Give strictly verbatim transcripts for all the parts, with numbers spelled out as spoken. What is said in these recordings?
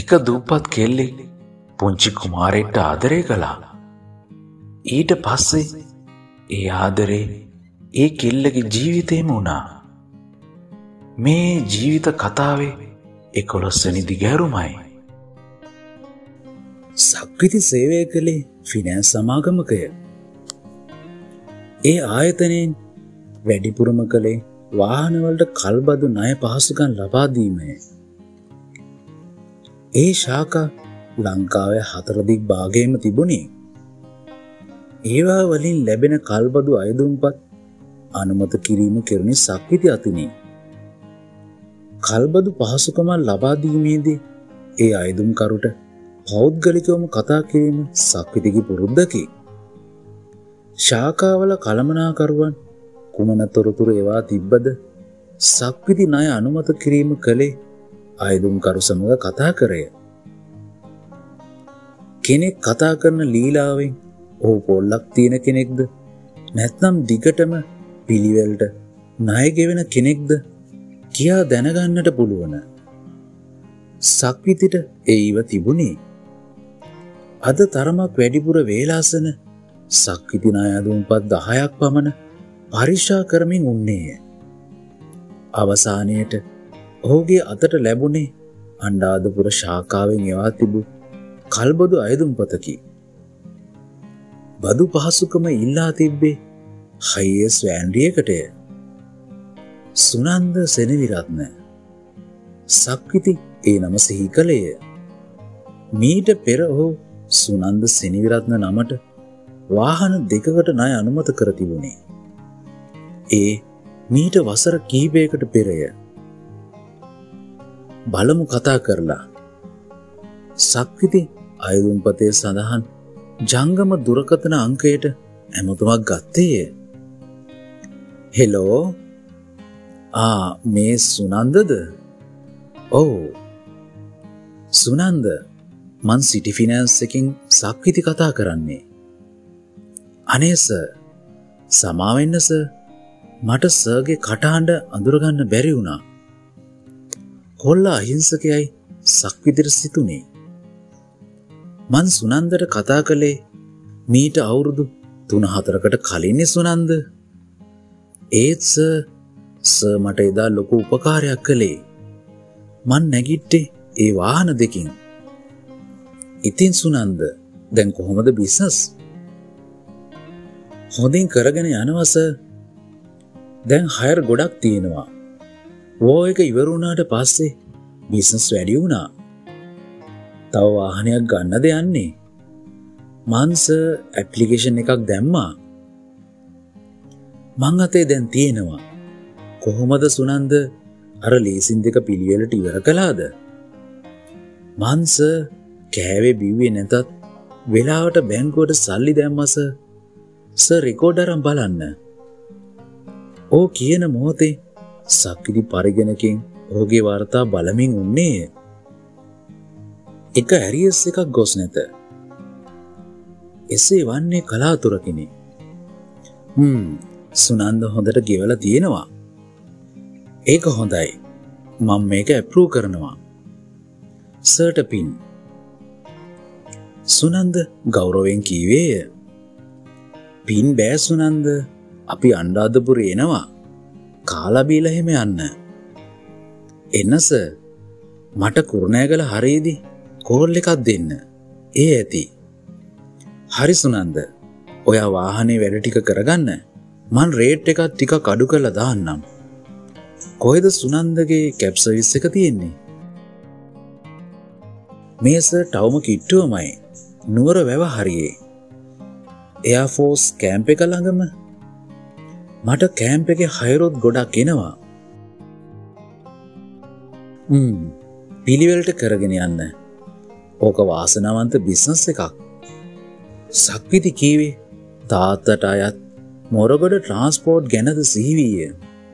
එක දූපත් කෙල්ලෙක් පුංචි කුමාරයෙක්ට ආදරය කළා. ඊට පස්සේ ඒ ආදරේ ඒ කෙල්ලගේ ජීවිතේම වුණා. මේ ජීවිත කතාවේ එකොළොස් වෙනි දිගහැරුමයි. සක්විති සේවය කළේ ෆිනෑන්ස් සමාගමකය. ඒ ආයතනයෙන් වැඩිපුරම කළේ වාහනවලට කල්බදු ණය පහසුකම් ලබා දීමය. ඒ ශාඛා ලංකාවේ හතර දිග භාගයේම තිබුණේ. ඒවා වලින් ලැබෙන කල්බදු අයදුම්පත් අනුමත කිරීම කෙරුණේ සක්විති අතිනේ. කල්බදු පහසුකම් ලබා දීමේදී ඒ අයදුම්කරුට පෞද්ගලිකවම කතා කිරීම සක්විතිගේ පුරුද්දකි. ශාඛාවල කළමනාකරුවන් කුමන තොරතුරු ඒවා තිබ්බද සක්විති ණය අනුමත කිරීම කළේ අයදුම්කරු සමග කතා කරය. කෙනෙක් කතා කරන ලීලාවෙන් ඔහු පොල්ලක් තියෙන කෙනෙක්ද නැත්නම් දිගටම පිළිවෙලට ණය ගෙවෙන කෙනෙක්ද කියා දැනගන්නට පුළුවන්. සක්විතිට ඒව තිබුණේ. අද තරමක් වැඩිපුර වේලාසන සක්විති ණය අදුම්පත් දහයක් පමණ පරීක්ෂා කරමින් උන්නේය. අවසානයේට ඔහුගේ අතට ලැබුණේ අනුරාධපුර ශාඛාවෙන් එවා තිබූ කල්බදු අයදුම්පතකි. බදු පහසුකම ඉල්ලා තිබ්බේ හයියස් වෑන්ඩියකටය. සුනන්ද සෙනවිරත්න. සක්විති ඒ නම සිහි කළේය. මීට පෙර ඔහු සුනන්ද සෙනවිරත්න නමට වාහන දෙකකට ණය අනුමත කර තිබුණේ. ඒ මීට වසර කිහිපයකට පෙරය. බලමු කතා කරලා. සක්විති අයදුම්පතේ සඳහන් ජංගම දුරකථන අංකයට ඇමතුමක් ගත්තේය. හෙලෝ. ආ මේ සුනන්දද? ඔව්. සුනන්ද, මං සිටි ෆිනෑන්ස් එකකින් සක්විති කතා කරන්නේ. අනේ සර්, සමාවෙන්න සර්. මට සර්ගේ කටහඬ අඳුරගන්න බැරි වුණා. කොල්ලා අහිංසකයයි සක්විතිට සිතුනේ. මං සුනන්දට කතා කළේ මීට අවුරුදු තුන හතරකට කලින්නේ සුනන්ද. ඒත් සර් සර් මට එදා ලොකු උපකාරයක් කළේ. මං නැගිට්ටේ ඒ වාහන දෙකින්. ඉතින් සුනන්ද, දැන් කොහොමද බිස්නස්? හොඳින් කරගෙන යනවා සර්. දැන් හයර් ගොඩක් තියෙනවා. වෝ එක ඉවර වුණාට පස්සේ බිස්නස් වැඩි වුණා. තව වාහනයක් ගන්නද යන්නේ. මං සර් ඇප්ලිකේෂන් එකක් දැම්මා. මං අතේ දැන් තියෙනවා. කොහොමද සුනන්ද අර ලීසින් දෙක පිළිවෙලට ඉවර කළාද? මං සර් කෑවේ බිව්වේ නැතත් වෙලාවට බැංකුවට සල්ලි දැම්මා සර්. සර් රෙකෝඩ් අරන් බලන්න. ඕ කියන මොහොතේ සක්විති පරිගණකෙන් ඔහුගේ වාර්තා බලමින් උන්නේය. එක ඇරියස් එකක් ගොස් නැත. එසේ වන්නේ කලාතුරකිනි. හ්ම් සුනන්ද හොඳට ගෙවලා තියෙනවා. ඒක හොඳයි. මම මේක ඇප්‍රූව් කරනවා. සර්ට පින්. සුනන්ද ගෞරවයෙන් කීවේය. පින් බෑ සුනන්ද. අපි අනුරාධපුරේ එනවා. කාලා බීලා හැම යන්න. එන්න සර්. මට කුරුණෑගල හරියේදී කෝල් එකක් දෙන්න. ඒ ඇති. හරි සුනන්ද. ඔයා වාහනේ වැඩ ටික කරගන්න. මං රේට් එකක් ටිකක් අඩු කරලා දාන්නම්. කොහෙද සුනන්දගේ කැබ් සර්විස් එක තියෙන්නේ? මේ සර් ටවුම කිට්ටුවමයි. නුවර වැව හරියේ. එයා ෆෝස් කැම්ප් එක ළඟම. මට කැම්ප් එකේ හයරොත් ගොඩක් එනවා. හ්ම් පිළිවෙලට කරගෙන යන්න. ඕක වාසනාවන්ත බිස්නස් එකක්. සක්විති කීවේ තාත්තට අයත් මොරගොඩ ට්‍රාන්ස්පෝර්ට් ගැනද සිහි වීය.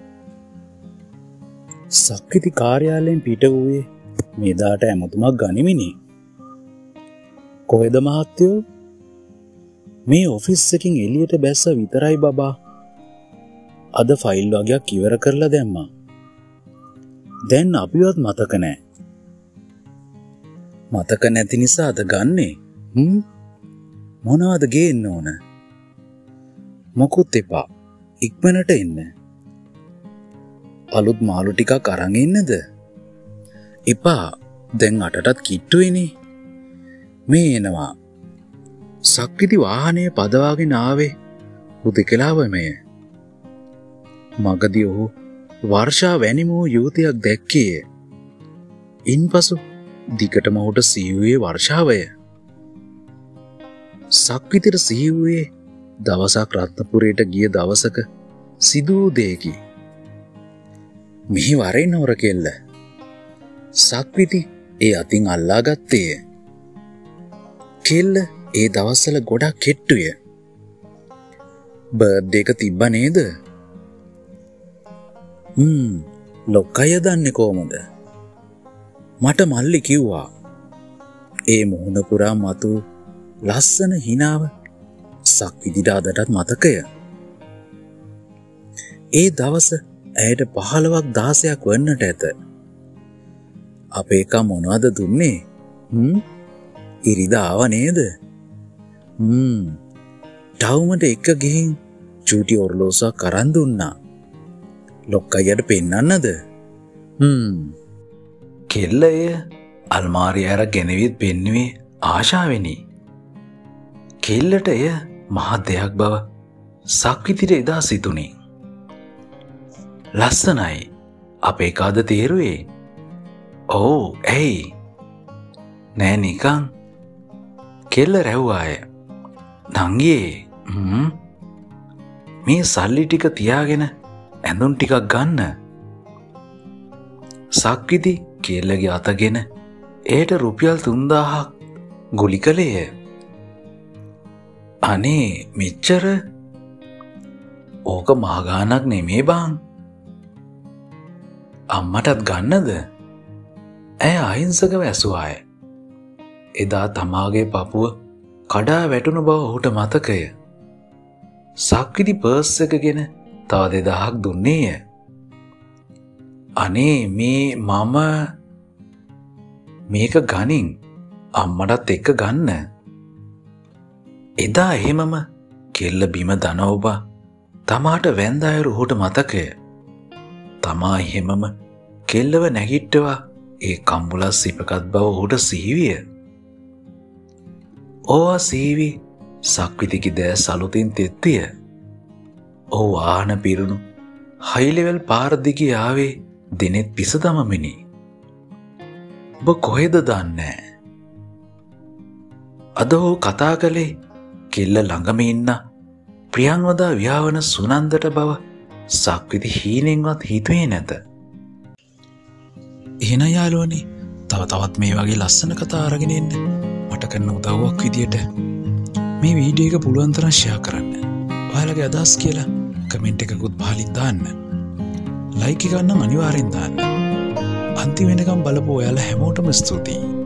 සක්විති කාර්යාලයෙන් පිට වූයේ මෙදාට ඇමතුමක් ගනිමිනි. කොහෙද මහත්තයෝ? මේ ඔෆිස් එකකින් එළියට බැස්ස විතරයි බබා. අද ෆයිල් වගේක් ඉවර කරලා දැම්මා. දැන් අපිවත් මතක නෑ. මතක නැති නිසාද ගන්නේ? හ්ම්? මොනවද ගේන්න ඕන? මොකුත් එපා. ඉක්මනට එන්න. අලුත් මාළු ටිකක් අරන් එන්නද? එපා. දැන් අටටත් කිට්ටුයිනේ. මේ එනවා. සක්විති වාහනය පදවාගෙන ආවේ හුදෙකලාවමය. මගදී ඔහු වර්ෂා වැනිම වූ යුවතියක් දැක්කේය. ඉන්පසු දිගටම ඔහුට සිහිවුවේ වර්ෂාවය. සක්විතිට සිහිවුවේ දවසක් රත්නපුරයට ගිය දවසක සිදු වූ දෙයකි. මෙහි වරෙන් හොර කෙල්ල. සක්විති ඒ අතින් අල්ලා ගත්තේය. කෙල්ල ඒ දවස්වල ගොඩක් කෙට්ටුය. බර්ත්ඩේ එක තිබ්බ නේද? හ්ම් ලොක්කය දන්නේ කොහමද? මට මල්ලි කිව්වා. ඒ මුහුණ පුරා මතු ලස්සන හිනාව සක්විතිට අදටත් මතකය. ඒ දවස ඇයට පහළොවක් දාසයක් වන්නට ඇත. අපේ එකා මොනවද දුන්නේ? හ්ම් ඉරිදා ආව නේද? හ්ම් ටවුමට එක ගිහින් චූටි ඔරලෝසුවක් අරන් දුන්නා. ලොක්කයියට පෙන්නන්නද? හ්ම් කෙල්ල එය අල්මාරිය අර ගෙනවිත් පෙන්නුවේ ආශාවෙනි. කෙල්ලට එය මහත් දෙයක් බව සක්විතිට එදා සිතුනි. ලස්සනයි. අපේ කාද තේරුවේ? ඔව් ඇයි? නෑ නිකං. කෙල්ල රැව්වාය. නංගියේ හ්ම් මේ සල්ලි ටික තියාගෙන ඇඳුම් ටිකක් ගන්න. සක්විති කෙල්ලගේ අතගෙන එයට රුපියල් තුන්දාහක් ගුලි කළේය. අනේ මෙච්චර? ඕක මහගානක් නෙමේ බං. අම්මටත් ගන්නද? ඇය අහිංසකව ඇසුවාය. එදා තමාගේ පපුව කඩා වැටුණු බව ඔහුට මතකය. සක්විති පර්ස් එකගෙන තව දෙදහක් දුන්නේය. අනේ මේ මම මේක ගනින් අම්මටත් එක්ක ගන්න. එදා එහෙමම කෙල්ල බිම දනවබා තමාට වැන්ද අයුරු ඔහුට මතකය. තමා එහෙමම කෙල්ලව නැගිට්ටවා ඒ කම්බුලස් සිපකත් බව ඔහුට සිහිවිය. ඕවා සීවි සක්විතිකි දෑස් අලුතින් තෙත්තිය. ඔහු ආහන පිරුණු හයිලෙවල් පාරදිගි ආවේ දෙනෙත් පිස දමමිනි. ඔබ කොහෙද දන්නේ? අද ඔහු කතා කළේ කෙල්ල ළඟම ඉන්න ප්‍රියංවදා ව්‍යාවන සුනන්දට බව සක්විති හීනෙන්වත් හිතුවේ නැත. එහෙනම් යාළුවනේ තව තවත් මේ වගේ ලස්සන කතා අරගෙන එන්න මට කරන උදව්වක් විදියට මේ වීඩියෝ එක පුළුවන් තරම් ෂෙයා කරන්න. ඔයාලගේ අදහස් කියලා කමෙන්ට් එකකුත් පහලින් දාන්න. ලයික් එක නම් අනිවාර්යෙන් දාන්න. අන්තිම වෙනකම් බලපු ඔයාලා හැමෝටම ස්තුතියි.